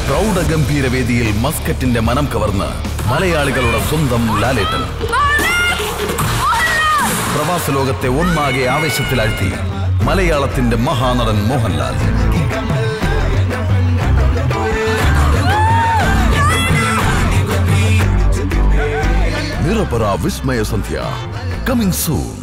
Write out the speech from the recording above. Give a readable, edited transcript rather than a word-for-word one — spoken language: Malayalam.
പ്രൗഢഗംഭീരവേദിയിൽ മസ്കറ്റിന്റെ മനം കവർന്ന് മലയാളികളുടെ സ്വന്തം ലാലേട്ടൻ പ്രവാസ ലോകത്തെ ഒന്നാകെ ആവേശത്തിലാഴ്ത്തി മലയാളത്തിന്റെ മഹാനടൻ മോഹൻലാൽ. നിറപറ വിസ്മയ സന്ധ്യ കമ്മിങ് സൂൺ.